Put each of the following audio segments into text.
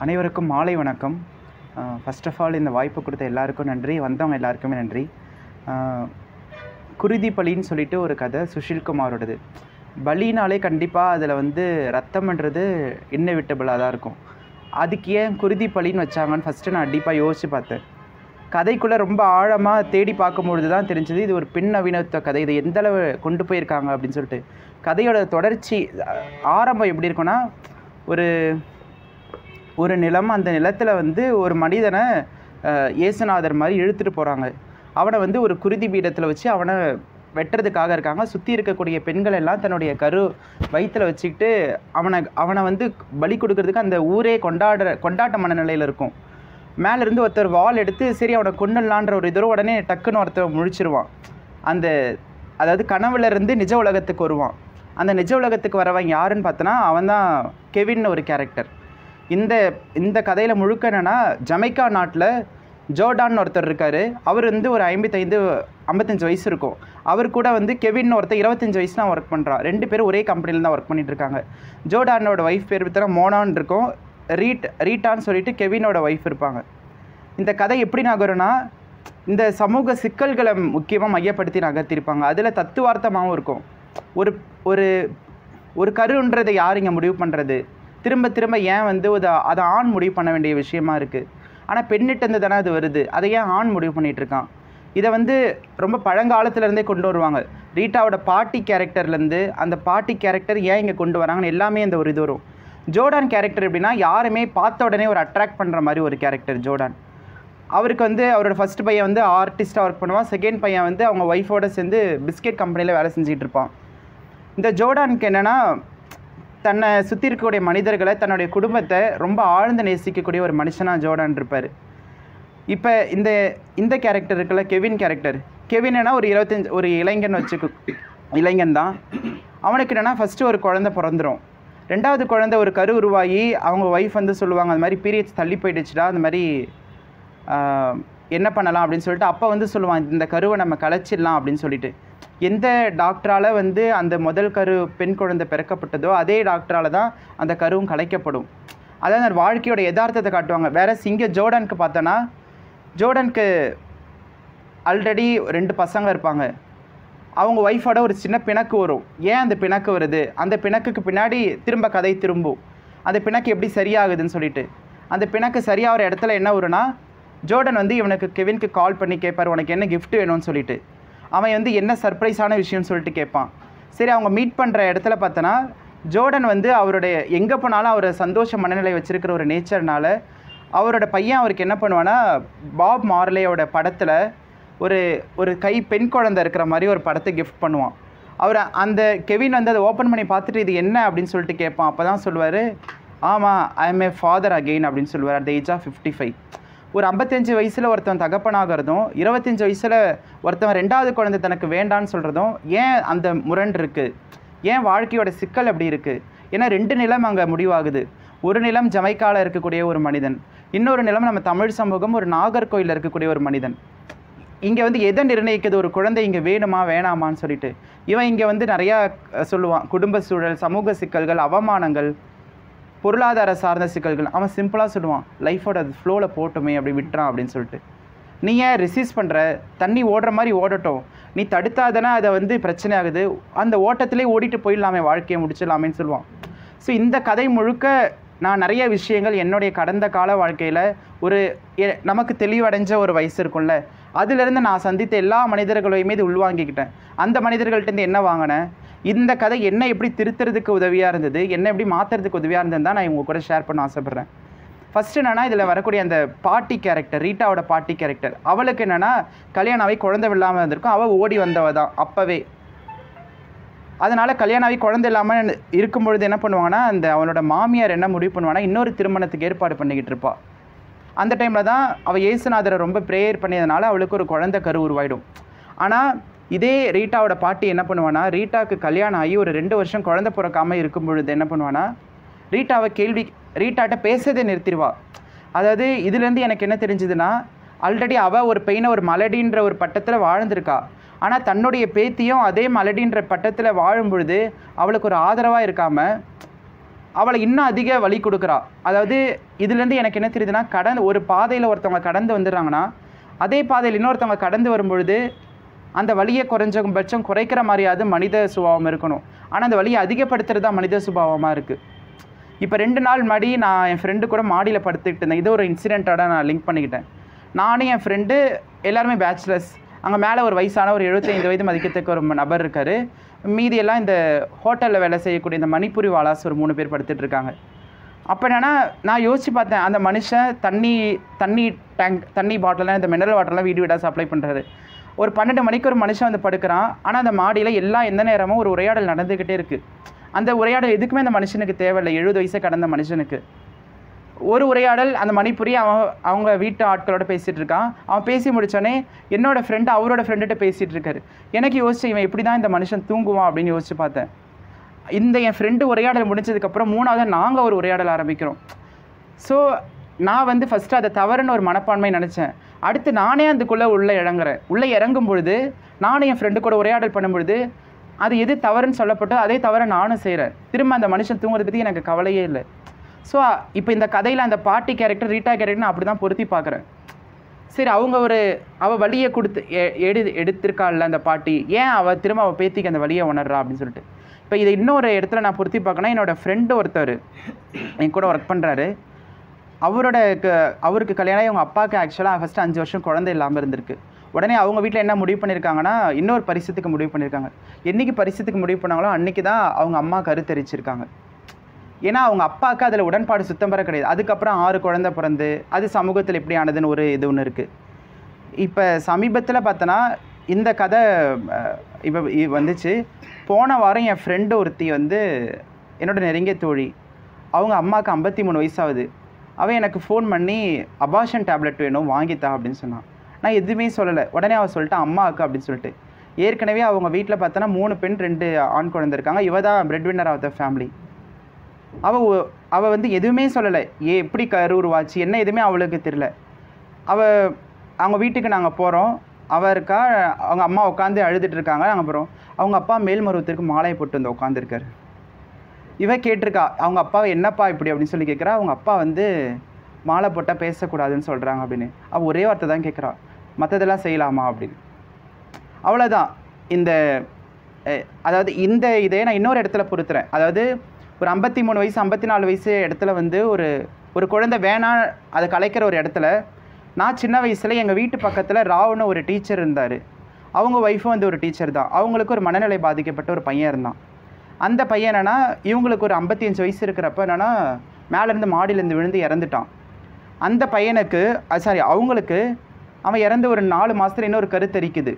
அனைவருக்கும் மாலை வணக்கம். ஃபர்ஸ்ட் ஆஃப் ஆல் இந்த வாய்ப்பு கொடுத்த எல்லாருக்கும் நன்றி, வந்தவங்க எல்லாருக்குமே நன்றி. குருதி பலின்னு சொல்லிட்டு ஒரு கதை சுஷில்குமாரோடது. பலினாலே கண்டிப்பாக அதில் ரத்தம்ன்றது இன்னெவிட்டபிளாக தான் இருக்கும். அதுக்கு ஏன் குருதி பலின்னு வச்சாங்கன்னு ஃபஸ்ட்டு நான் டீப்பாக யோசித்து பார்த்தேன். கதைக்குள்ளே ரொம்ப ஆழமாக தேடி பார்க்கும்பொழுது தான் தெரிஞ்சது இது ஒரு பெண் நவீனத்துவ கதை, இது எந்தளவு கொண்டு போயிருக்காங்க அப்படின்னு சொல்லிட்டு. கதையோட தொடர்ச்சி ஆரம்பம் எப்படி இருக்குன்னா, ஒரு நிலம், அந்த நிலத்தில் ஒரு மனிதனை இயேசுநாதர் மாதிரி இழுத்துட்டு போகிறாங்க. அவனை ஒரு குருதி பீடத்தில் வச்சு அவனை வெட்டுறதுக்காக இருக்காங்க. சுற்றி இருக்கக்கூடிய பெண்கள் எல்லாம் தன்னுடைய வயிற்றில் வச்சுக்கிட்டு அவனை பலி கொடுக்கறதுக்கு அந்த ஊரே கொண்டாட்ட மனநிலையில் இருக்கும். மேலேருந்து ஒருத்தர் வால் எடுத்து சரி அவனை கொண்டுடலான்ற ஒரு இதோ உடனே டக்குன்னு ஒருத்தர் முழிச்சிருவான். அதாவது கனவுலேருந்து நிஜ உலகத்துக்கு வருவான். அந்த நிஜ உலகத்துக்கு வரவன் யாருன்னு பார்த்தோன்னா அவன் தான் கெவின் ஒரு கேரக்டர். இந்த கதையில் முழுக்க என்னென்னா, ஜமைக்கா நாட்டில் ஜோர்டான் ஒருத்தர் இருக்கார். அவர் ஒரு 55 வயசு இருக்கும். அவர் கூட கெவின் ஒருத்தர் 25 வயசு தான் ஒர்க் பண்ணுறான். 2 பேரும் ஒரே கம்பெனியில் தான் ஒர்க் பண்ணிகிட்டு இருக்காங்க. ஜோர்டானோட ஒய்ஃப் பேர் பார்த்தா மோனான்னு இருக்கும், ரீட்டான்னு சொல்லிட்டு கெவினோட ஒய்ஃப் இருப்பாங்க. இந்த கதை எப்படி நகரும்னா, இந்த சமூக சிக்கல்களை முக்கியமாக மையப்படுத்தி நகர்த்திருப்பாங்க. அதில் தத்துவார்த்தமாகவும் இருக்கும். ஒரு கருன்றதை யார் இங்கே முடிவு பண்ணுறது, திரும்ப ஏன் அதை ஆண் முடிவு பண்ண வேண்டிய விஷயமா இருக்குது. ஆனால் பெண்ணிட்டு தானே அது வருது, அதை ஏன் ஆண் முடிவு பண்ணிகிட்டு இருக்கான். இதை ரொம்ப பழங்காலத்துலேருந்தே கொண்டு வருவாங்க. ரீட்டாவோட பாட்டி கேரக்டர்லேருந்து அந்த பாட்டி கேரக்டர் ஏன் இங்கே கொண்டு வராங்கன்னு எல்லாமே அந்த ஒரு இது வரும். ஜோர்டான் கேரக்டர் எப்படின்னா, யாருமே பார்த்த உடனே ஒரு அட்ராக்ட் பண்ணுற மாதிரி ஒரு கேரக்டர் ஜோர்டான். அவருக்கு அவரோட ஃபஸ்ட் பையன் ஆர்டிஸ்ட்டாக ஒர்க் பண்ணுவான். செகண்ட் பையன் அவங்க ஒய்ஃபோடு சேர்ந்து பிஸ்கெட் கம்பெனியில் வேலை செஞ்சுட்டு இருப்பான். இந்த ஜோர்டானுக்கு என்னென்னா, தன்னை சுற்றி இருக்கக்கூடிய மனிதர்களை, தன்னுடைய குடும்பத்தை ரொம்ப ஆழ்ந்து நேசிக்கக்கூடிய ஒரு மனுஷனாக ஜோர்டான் இருப்பார். இப்போ இந்த கேரக்டர் இருக்குல்ல, கெவின் கேரக்டர். கெவின்னா ஒரு இளைஞன் தான். அவனுக்கு என்னென்னா, ஃபஸ்ட்டு ஒரு குழந்தை பிறந்துடும். 2வது குழந்தை ஒரு கரு உருவாகி அவங்க ஒய்ஃப் சொல்லுவாங்க, அந்த மாதிரி பீரியட்ஸ் தள்ளி போயிடுச்சுடா, அந்த மாதிரி என்ன பண்ணலாம் அப்படின்னு சொல்லிட்டு அப்போ சொல்லுவான், இந்த கருவை நம்ம கலைச்சிடலாம் அப்படின்னு சொல்லிட்டு. எந்த டாக்டரால் அந்த முதல் பெண் குழந்தை பிறக்கப்பட்டதோ அதே டாக்டரால் தான் அந்த கருவும் கலைக்கப்படும். அதாவது அந்த வாழ்க்கையோட யதார்த்தத்தை காட்டுவாங்க. வேறு இங்கே ஜோர்டானுக்கு பார்த்தோன்னா, ஜோர்டானுக்கு ஆல்ரெடி 2 பசங்க இருப்பாங்க. அவங்க ஒய்ஃபோட ஒரு சின்ன பிணக்கு வரும். ஏன் அந்த பிணக்கு வருது, அந்த பிணக்குக்கு பின்னாடி கதை திரும்பும். அந்த பிணக்கு எப்படி சரியாகுதுன்னு சொல்லிட்டு. அந்த பிணக்கு சரியாகிற இடத்துல என்ன வரும்னா, ஜோர்டன் இவனுக்கு கெவினுக்கு கால் பண்ணி கேட்பார், உனக்கு என்ன கிஃப்ட் வேணும்னு சொல்லிட்டு. அவன் என்ன சர்ப்ரைஸான விஷயம்னு சொல்லிட்டு கேட்பான். சரி, அவங்க மீட் பண்ணுற இடத்துல பார்த்தோன்னா, ஜோர்டன் அவருடைய எங்கே போனாலும் அவர் சந்தோஷ மனநிலை வச்சுருக்கிற ஒரு நேச்சர்னால அவரோட பையன் அவருக்கு என்ன பண்ணுவான்னா, பாப் மார்லேயோட படத்தில் ஒரு பெண் குழந்தை இருக்கிற மாதிரி ஒரு படத்தை கிஃப்ட் பண்ணுவான். அந்த கெவின் அதை ஓப்பன் பண்ணி பார்த்துட்டு இது என்ன அப்படின்னு சொல்லிட்டு கேட்பான். அப்போ தான் சொல்லுவார், ஆமாம், I am a father again அப்படின்னு சொல்லுவார். At the age of 55. ஒரு 55 வயசில் ஒருத்தன் தகப்பனாகிறதும், 25 வயசில் ஒருத்தன் 2வது குழந்தை தனக்கு வேண்டான்னு சொல்கிறதும் ஏன் அந்த முரண் இருக்குது, ஏன் வாழ்க்கையோட சிக்கல் எப்படி இருக்குது. ஏன்னா 2 நிலம் அங்கே முடிவாகுது. ஒரு நிலம் ஜமைக்காவில் இருக்கக்கூடிய ஒரு மனிதன், இன்னொரு நிலம் நம்ம தமிழ் சமூகம் ஒரு நாகர்கோயிலில் இருக்கக்கூடிய ஒரு மனிதன். இங்கே எதை நிர்ணயிக்குது, ஒரு குழந்தை இங்கே வேணுமா வேணாமான்னு சொல்லிட்டு. இவன் இங்கே நிறையா சொல்லுவான், குடும்ப சூழல், சமூக சிக்கல்கள், அவமானங்கள், பொருளாதார சார்ந்த சிக்கல்கள். அவன் சிம்பிளாக சொல்லுவான், லைஃபோட அது ஃப்ளோவில் போட்டுமே அப்படி விட்டுறான் அப்படின்னு சொல்லிட்டு. நீ ஏன் ரெசிஸ்ட் பண்ணுற, தண்ணி ஓடுற மாதிரி ஓடட்டும், நீ தடுத்தாதானே அதை பிரச்சனை ஆகுது, அந்த ஓட்டத்திலே ஓடிட்டு போயிடலாமே, வாழ்க்கையை முடிச்சிடலாமேன்னு சொல்லுவான். ஸோ இந்த கதை முழுக்க நான் நிறைய விஷயங்கள் என்னுடைய கடந்த கால வாழ்க்கையில் நமக்கு தெளிவடைஞ்ச ஒரு வயசு இருக்கும்ல, அதிலிருந்து நான் சந்தித்த எல்லா மனிதர்களையுமே இது உள்வாங்கிக்கிட்டேன். அந்த மனிதர்கள்ட்டேருந்து என்ன வாங்கினேன், இந்த கதை என்ன எப்படி திருத்துறதுக்கு உதவியாக இருந்தது, என்ன எப்படி மாற்றுறதுக்கு உதவியாக இருந்ததுன்னு தான் நான் இவங்க கூட ஷேர் பண்ண ஆசைப்பட்றேன். ஃபஸ்ட்டு என்னென்னா, இதில் வரக்கூடிய அந்த பாட்டி கேரக்டர், ரீட்டாவோட பாட்டி கேரக்டர், அவளுக்கு என்னென்னா கல்யாணாவே குழந்தை இல்லாமல் இருந்திருக்கும். அவள் ஓடி வந்தவ தான் அப்போவே. அதனால் கல்யாணாவே குழந்தை இல்லாமல் இருக்கும்பொழுது என்ன பண்ணுவாங்கன்னா, அவளோட மாமியார் என்ன முடிவு பண்ணுவாங்கன்னா, இன்னொரு திருமணத்துக்கு ஏற்பாடு பண்ணிக்கிட்டு இருப்பாள். அந்த டைமில் தான் அவள் இயேசுநாதரை ரொம்ப ப்ரேயர் பண்ணியதுனால அவளுக்கு ஒரு குழந்தை கரு உருவாயிடும். ஆனால் இதே ரீட்டாவோட பாட்டி என்ன பண்ணுவான்னா, ரீட்டாவுக்கு கல்யாணம் ஆகி ஒரு 2 வருஷம் குழந்தை பிறக்காமல் இருக்கும் பொழுது என்ன பண்ணுவான்னா, ரீட்டாட்ட பேசுறதை நிறுத்திடுவா. அதாவது இதுலேருந்து எனக்கு என்ன தெரிஞ்சுதுன்னா, ஆல்ரெடி அவள் ஒரு பெயினை ஒரு மலடின்ற ஒரு பட்டத்தில் வாழ்ந்திருக்கா. ஆனால் தன்னுடைய பேத்தியும் அதே மலடின்ற பட்டத்தில் வாழும் பொழுது அவளுக்கு ஒரு ஆதரவாக இருக்காமல் அவளை இன்னும் அதிக வலி கொடுக்குறா. அதாவது இதுலேருந்து எனக்கு என்ன தெரியுதுன்னா, ஒரு பாதையில் ஒருத்தவங்க கடந்து வந்துடுறாங்கன்னா, அதே பாதையில் இன்னொருத்தவங்க கடந்து வரும்பொழுது அந்த வலியை குறைஞ்சபட்சம் குறைக்கிற மாதிரியாவது மனித சுபாவம் இருக்கணும். ஆனால் அந்த வலியை அதிகப்படுத்துறது தான் மனித சுபாவமாக இருக்குது. இப்போ 2 நாள் முன்னாடி நான் என் ஃப்ரெண்டு கூட மாடியில் படுத்துக்கிட்டு இருந்தேன். இது ஒரு இன்சிடெண்ட்டோட நான் லிங்க் பண்ணிக்கிட்டேன். நானும் என் ஃப்ரெண்டு எல்லாருமே பேச்சுலர்ஸ். அங்கே மேலே ஒரு வயசான ஒரு 75 வயது மதிக்கத்தக்க ஒரு நபர் இருக்கார். மீதியெல்லாம் இந்த ஹோட்டலில் வேலை செய்யக்கூடிய இந்த மணிப்புரி வாலாஸ் ஒரு 3 பேர் படுத்துட்டு இருக்காங்க. அப்போ என்னென்னா, நான் யோசிச்சு பார்த்தேன், அந்த மனுஷன் தண்ணி பாட்டிலாம் இந்த மினரல் வாட்டர்லாம் வீடு வீடாக சப்ளை பண்ணுறாரு. ஒரு 12 மணிக்கு ஒரு மனுஷன் வந்து படுக்கிறான். ஆனால் அந்த மாடியில் எந்த நேரமும் ஒரு உரையாடல் நடந்துக்கிட்டே இருக்குது. அந்த உரையாடல் எதுக்குமே அந்த மனுஷனுக்கு தேவையில்லை. 70 வயசை கடந்த மனுஷனுக்கு ஒரு உரையாடல் அந்த மணிப்புரி அவங்க வீட்டு ஆட்களோட பேசிகிட்டு இருக்கான். அவன் பேசி முடித்தோடனே என்னோடய ஃப்ரெண்டு அவரோட ஃப்ரெண்டுகிட்ட பேசிகிட்டு இருக்காரு. எனக்கு யோசிச்சு இவன் எப்படி தான் இந்த மனுஷன் தூங்குவான் அப்படின்னு யோசிச்சு பார்த்தேன். என் ஃப்ரெண்டு உரையாடல் முடிஞ்சதுக்கப்புறம் 3வது நாங்கள் ஒரு உரையாடல் ஆரம்பிக்கிறோம். ஸோ நான் வந்து ஃபஸ்ட்டு அதை தவறுன்னு ஒரு மனப்பான்மை நினச்சேன். அடுத்து நானே அதுக்குள்ளே உள்ளே இறங்கும் பொழுது நானும் என் ஃப்ரெண்டு கூட உரையாடல் பண்ணும்பொழுது அது எது தவறுன்னு சொல்லப்பட்டு அதே தவிர நானும் செய்கிறேன். திரும்ப அந்த மனுஷன் தூங்குறத பற்றி எனக்கு கவலையே இல்லை. ஸோ இப்போ இந்த கதையில் அந்த பாட்டி கேரக்டர் ரீட்டா கேரக்டர் நான் அப்படி தான் பொருத்தி பார்க்குறேன். சரி, அவள் வலியை கொடுத்து எடுத்திருக்காள்ல அந்த பாட்டி, ஏன் அவள் பேத்திக்கு அந்த வலியை உணர்றா அப்படின்னு சொல்லிட்டு. இப்போ இதை இன்னொரு இடத்துல நான் பொருத்தி பார்க்கணும். என்னோடய ஃப்ரெண்டு ஒருத்தர் என் கூட ஒர்க் பண்ணுறாரு. அவருக்கு கல்யாணம் அவங்க அப்பாவுக்கு ஆக்சுவலாக ஃபஸ்ட்டு 5 வருஷம் குழந்தை இல்லாமல் இருந்திருக்கு. உடனே அவங்க வீட்டில் என்ன முடிவு பண்ணியிருக்காங்கன்னா, இன்னொரு பரிசத்துக்கு முடிவு பண்ணியிருக்காங்க. என்றைக்கு பரிசத்துக்கு முடிவு பண்ணாங்களோ அன்றைக்கி தான் அவங்க அம்மா கருத்தரிச்சிருக்காங்க. ஏன்னா அவங்க அப்பாவுக்கு அதில் உடன்பாடு சுத்தம் பெற கிடையாது. அதுக்கப்புறம் 6 குழந்தை பிறந்து அது சமூகத்தில் எப்படி ஆனதுன்னு ஒரு இது ஒன்று இருக்குது. இப்போ சமீபத்தில் பார்த்தோன்னா இந்த கதை இப்போ வந்துச்சு. போன வாரம் என் ஃப்ரெண்டு ஒருத்தி வந்து என்னோட நெருங்கிய தோழி, அவங்க அம்மாவுக்கு 53 வயசாகுது. அவள் எனக்கு ஃபோன் பண்ணி அபார்ஷன் டேப்லெட் வேணும் வாங்கித்தா அப்படின்னு சொன்னான். நான் எதுவுமே சொல்லலை. உடனே அவள் சொல்லிட்டான் அம்மாவுக்கு அப்படின்னு சொல்லிட்டு. ஏற்கனவே அவங்க வீட்டில் பார்த்தோன்னா 3 பெண் 2 ஆண் குழந்தை இருக்காங்க. இவ தான் breadwinner of the family. அவள் வந்து எதுவுமே சொல்லலை. எப்படி கருவுருவாச்சு என்ன எதுவுமே அவளுக்கு தெரியல. அவங்க வீட்டுக்கு நாங்கள் போகிறோம். அவங்க அம்மா உட்காந்து அழுதுட்டு இருக்காங்க. நாங்கள் போகிறோம். அவங்க அப்பா மேல்மருவத்திற்கு மாலை போட்டு வந்து உட்காந்துருக்காரு. இவ கேட்டிருக்கா அவங்க அப்பாவை, என்னப்பா இப்படி அப்படின்னு சொல்லி கேட்குறா. அவங்க அப்பா வந்து மாலை போட்டால் பேசக்கூடாதுன்னு சொல்கிறாங்க அப்படின்னு. அவள் ஒரே வார்த்தை தான் கேட்குறா, மற்றதெல்லாம் செய்யலாமா அப்படின்னு. அவ்வளோதான். அதாவது இதையே நான் இன்னொரு இடத்துல பொறுத்துறேன். அதாவது ஒரு 53 வயசு 54 வயசு இடத்துல வந்து ஒரு குழந்தை வேணாம் அதை கலைக்கிற ஒரு இடத்துல, நான் சின்ன வயசில் எங்கள் வீட்டு பக்கத்தில் ராவுன்னு ஒரு டீச்சர் இருந்தார். அவங்க ஒய்ஃபும் வந்து ஒரு டீச்சர் தான். அவங்களுக்கு ஒரு மனநிலை பாதிக்கப்பட்ட ஒரு பையன் இருந்தான். அந்த பையன் என்னென்னா, இவங்களுக்கு ஒரு 55 வயசு இருக்கிறப்ப என்னென்னா மேலேருந்து மாடியிலேருந்து விழுந்து இறந்துட்டான். அந்த பையனுக்கு அவங்களுக்கு அவன் இறந்து ஒரு 4 மாதத்துல இன்னொரு கருத்தரிக்குது.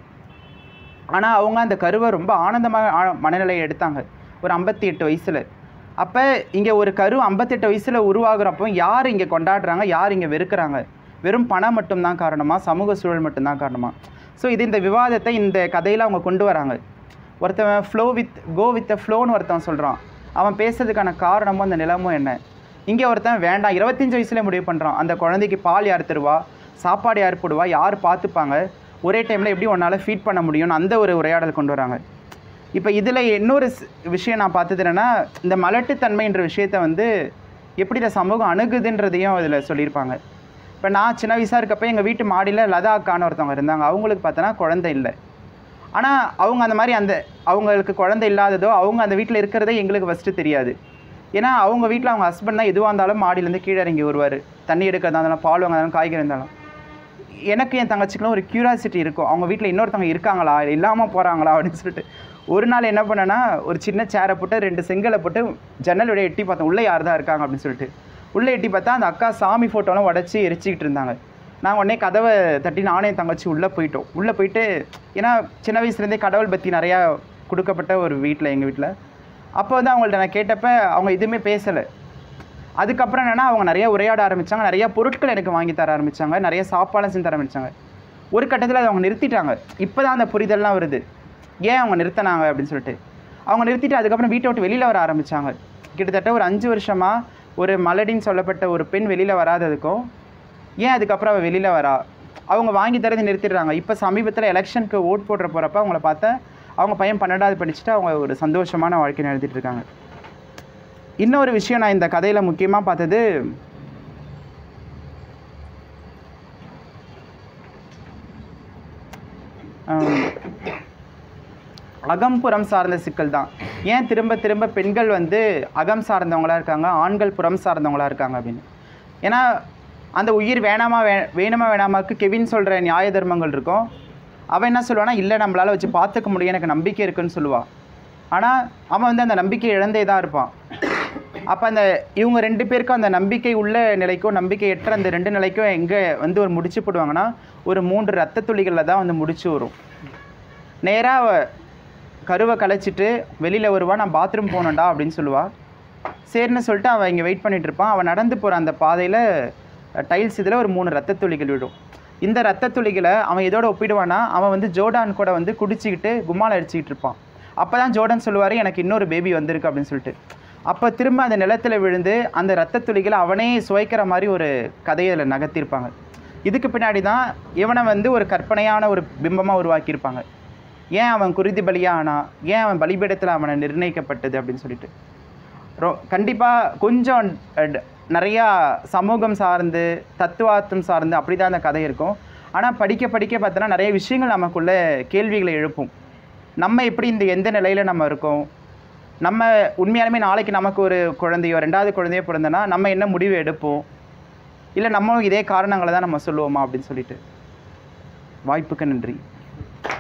ஆனால் அவங்க அந்த கருவை ரொம்ப ஆனந்தமாக மனநிலையை எடுத்தாங்க ஒரு 58 வயசில். அப்போ இங்கே ஒரு கரு 58 வயசில் உருவாகிறப்போ யார் இங்கே கொண்டாடுறாங்க, யார் இங்கே வெறுக்கிறாங்க? வெறும் பணம் மட்டும்தான் காரணமா, சமூக சூழல் மட்டும்தான் காரணமா? ஸோ இந்த விவாதத்தை இந்த கதையில் அவங்க கொண்டு வராங்க. ஒருத்தவன் கோ வித் த ஃப்ளோன்னு ஒருத்தவன் சொல்கிறான். அவன் பேசுறதுக்கான காரணமும் அந்த நிலமும் என்ன? இங்கே ஒருத்தன் வேண்டாம் 25 வயசுலேயே முடிவு பண்ணுறான். அந்த குழந்தைக்கு பால் யார் தருவா, சாப்பாடு யார் போடுவா, யார் பார்த்துப்பாங்க, ஒரே டைமில் எப்படி உன்னால் ஃபீட் பண்ண முடியும்னு அந்த ஒரு உரையாடல் கொண்டு வராங்க. இப்போ இதில் இன்னொரு விஷயம் நான் பார்த்தது என்னென்னா, இந்த மலட்டுத்தன்மைன்ற விஷயத்தை வந்து எப்படி இந்த சமூகம் அணுகுதுன்றதையும் இதில் சொல்லியிருப்பாங்க. இப்போ நான் சின்ன வயசாக இருக்கப்போ எங்கள் வீட்டு மாடியில் லதா அக்கான்னு ஒருத்தவங்க இருந்தாங்க. அவங்களுக்கு பார்த்தோன்னா குழந்தை இல்லை. ஆனால் அவங்க அந்த மாதிரி அவங்களுக்கு குழந்தை இல்லாததோ அவங்க அந்த வீட்டில் இருக்கிறதே எங்களுக்கு ஃபஸ்ட்டு தெரியாது. ஏன்னா அவங்க வீட்டில் அவங்க ஹஸ்பண்ட் தான் எதுவாக இருந்தாலும் மாடியிலேருந்து கீழே இறங்கி வருவார். தண்ணி எடுக்கிறதா இருந்தாலும், பால் வாங்க காய்கறி இருந்தாலும். எனக்கு என் தங்கச்சிக்கெலாம் ஒரு க்யூரியாசிட்டி இருக்கும், அவங்க வீட்டில் இன்னொருத்தவங்க இருக்காங்களா, இல்லாமல் போகிறாங்களா அப்படின்னு சொல்லிட்டு. ஒரு நாள் என்ன பண்ணேன்னா, ஒரு சின்ன சேரை போட்டு 2 செங்கலை போட்டு ஜன்னலுடைய எட்டி பார்த்தேன், உள்ளே யார் தான் இருக்காங்க அப்படின்னு சொல்லிட்டு. உள்ளே எட்டி பார்த்தா அந்த அக்கா சாமி ஃபோட்டோலாம் உடச்சி எரிச்சிக்கிட்டு இருந்தாங்க. நான் உடனே கதவை தட்டி நானே தங்கச்சி உள்ளே போயிட்டோம். உள்ளே போயிட்டு, ஏன்னா சின்ன வயசுலேருந்தே கடவுள் பற்றி நிறையா கொடுக்கப்பட்ட ஒரு வீட்டில் எங்கள் வீட்டில். அப்போ வந்து அவங்கள்ட்ட நான் கேட்டப்போ அவங்க எதுவுமே பேசலை. அதுக்கப்புறம் என்னென்னா அவங்க நிறையா உரையாட ஆரம்பித்தாங்க, நிறையா பொருட்கள் எனக்கு வாங்கி தர ஆரம்பித்தாங்க, நிறைய சாப்பாடும் செஞ்சு தர ஆரம்பித்தாங்க. ஒரு கட்டத்தில் அதை அவங்க நிறுத்திட்டாங்க. இப்போ தான் அந்த புரிதல்லாம் வருது, ஏன் அவங்க நிறுத்தினாங்க அப்படின்னு சொல்லிட்டு. அவங்க நிறுத்திட்டு அதுக்கப்புறம் வீட்டை விட்டு வெளியில் வர ஆரம்பித்தாங்க. கிட்டத்தட்ட ஒரு 5 வருஷமாக ஒரு மலடின்னு சொல்லப்பட்ட ஒரு பெண் வெளியில் வராததுக்கும், ஏன் அதுக்கப்புறம் அவள் வெளியில் வரா, அவங்க வாங்கி தரது நிறுத்திடுறாங்க. இப்போ சமீபத்தில் எலெக்ஷனுக்கு ஓட் போடுற போகிறப்ப அவங்கள பார்த்தா அவங்க பையன் 12வது படிச்சுட்டு அவங்க ஒரு சந்தோஷமான வாழ்க்கை நடத்திட்டு இருக்காங்க. இன்னொரு விஷயம் நான் இந்த கதையில் முக்கியமாக பார்த்தது, அகம்புறம் சார்ந்த சிக்கல் தான். ஏன் திரும்ப திரும்ப பெண்கள் வந்து அகம் சார்ந்தவங்களாக இருக்காங்க, ஆண்கள் புறம் சார்ந்தவங்களாக இருக்காங்க அப்படின்னு. ஏன்னா அந்த உயிர் வேணாமா வேணாமாக்கு கெவின் சொல்கிற நியாய தர்மங்கள் இருக்கும். அவன் என்ன சொல்லுவான்னா, இல்லை நம்மளால் வச்சு பார்த்துக்க முடியும், எனக்கு நம்பிக்கை இருக்குன்னு சொல்லுவாள். ஆனால் அவன் வந்து அந்த நம்பிக்கை இழந்தே தான் இருப்பான். அப்போ அந்த இவங்க 2 பேருக்கும் அந்த நம்பிக்கை உள்ள நிலைக்கும் நம்பிக்கையற்ற அந்த 2 நிலைக்கும் எங்கே வந்து ஒரு முடிச்சு போடுவாங்கன்னா, ஒரு 3 ரத்த துளிகளில் தான் வந்து முடிச்சு வரும். நேராக கருவை கலைச்சிட்டு வெளியில் வருவா, நான் பாத்ரூம் போகணுண்டா அப்படின்னு சொல்லுவாள். சரின்னு சொல்லிட்டு அவன் இங்கே வெயிட் பண்ணிகிட்டு இருப்பான். அவன் நடந்து போகிற அந்த பாதையில் டைல்ஸ் இதில் ஒரு 3 ரத்த துளிகள் விடும். இந்த ரத்த துளிகளை அவன் இதோட ஒப்பிடுவானா, அவன் வந்து ஜோர்டான் கூட வந்து குடிச்சிக்கிட்டு கும்மால் அடிச்சிக்கிட்டு இருப்பான். அப்போ தான் ஜோர்டான் சொல்லுவார், எனக்கு இன்னொரு பேபி வந்திருக்கு அப்படின்னு சொல்லிட்டு. அப்போ திரும்ப அந்த நிலத்தில் விழுந்து அந்த ரத்த துளிகளை அவனே சுவைக்கிற மாதிரி ஒரு கதையில் நகர்த்தியிருப்பாங்க. இதுக்கு பின்னாடி தான் இவனை வந்து ஒரு கற்பனையான ஒரு பிம்பமாக உருவாக்கியிருப்பாங்க. ஏன் அவன் குருதி பலியாக ஆனா, ஏன் அவன் பலிபீடத்தில் அவனை நிர்ணயிக்கப்பட்டது அப்படின்னு சொல்லிட்டு. கண்டிப்பாக கொஞ்சம் நிறையா சமூகம் சார்ந்து தத்துவார்த்தம் சார்ந்து அப்படி தான் அந்த கதை இருக்கும். ஆனால் படிக்க படிக்க பார்த்தோன்னா நிறைய விஷயங்கள் நமக்குள்ளே கேள்விகளை எழுப்பும். நம்ம எப்படி இந்த எந்த நிலையில் நம்ம இருக்கோம், நம்ம உண்மையாலுமே நாளைக்கு நமக்கு ஒரு குழந்தையோ 2வது குழந்தையோ பிறந்தனா நம்ம என்ன முடிவு எடுப்போம், இல்லை நம்மளும் இதே காரணங்களை தான் நம்ம சொல்லுவோமா அப்படின்னு சொல்லிட்டு. வாய்ப்புக்கு நன்றி.